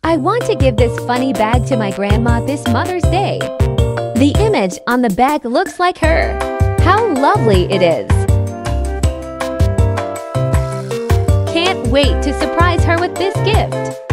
I want to give this funny bag to my grandma this Mother's Day. The image on the bag looks like her. How lovely it is! Can't wait to surprise her with this gift.